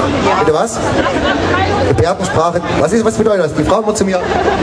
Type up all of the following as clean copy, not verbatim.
Bitte was? Gebärdensprache. Was bedeutet das? Die Frau immer zu mir.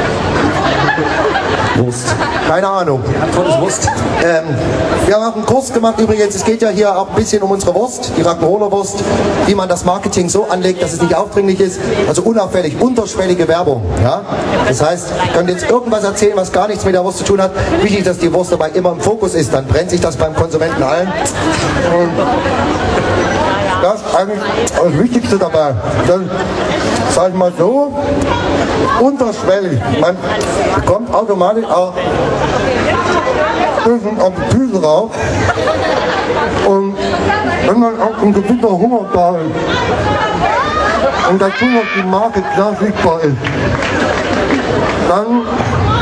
Wurst. Keine Ahnung. Wurst. Wir haben auch einen Kurs gemacht übrigens. Es geht ja hier auch ein bisschen um unsere Wurst, die Rock'n'Roller Wurst, wie man das Marketing so anlegt, dass es nicht aufdringlich ist. Also unauffällig, unterschwellige Werbung. Ja? Das heißt, ihr könnt jetzt irgendwas erzählen, was gar nichts mit der Wurst zu tun hat. Wichtig, dass die Wurst dabei immer im Fokus ist. Dann brennt sich das beim Konsumenten ein. Und das ist eigentlich das Wichtigste dabei. Dann, sag ich mal so, unterschwellig. Man bekommt automatisch auch bisschen auf die Füße rauf. Und wenn man auch ein gewisser Hunger da ist und dazu noch die Marke klar sichtbar ist, dann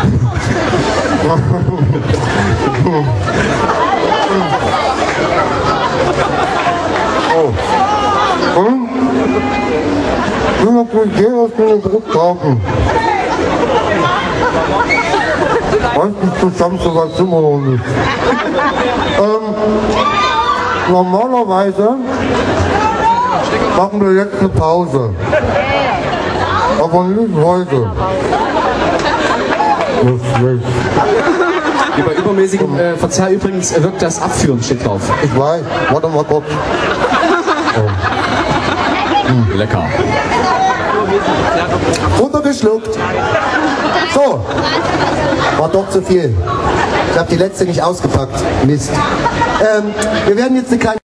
und ich will natürlich jeder aus dem Druck kaufen. Meistens zusammen sogar Zimmer noch nicht. Normalerweise machen wir jetzt eine Pause. Aber nicht heute. Das ist schlecht. Bei übermäßigem Verzehr übrigens wirkt das Abführen, steht drauf. Ich weiß, warte mal kurz. Lecker. Runtergeschluckt. So. War doch zu viel. Ich habe die letzte nicht ausgepackt. Mist. Wir werden jetzt eine kleine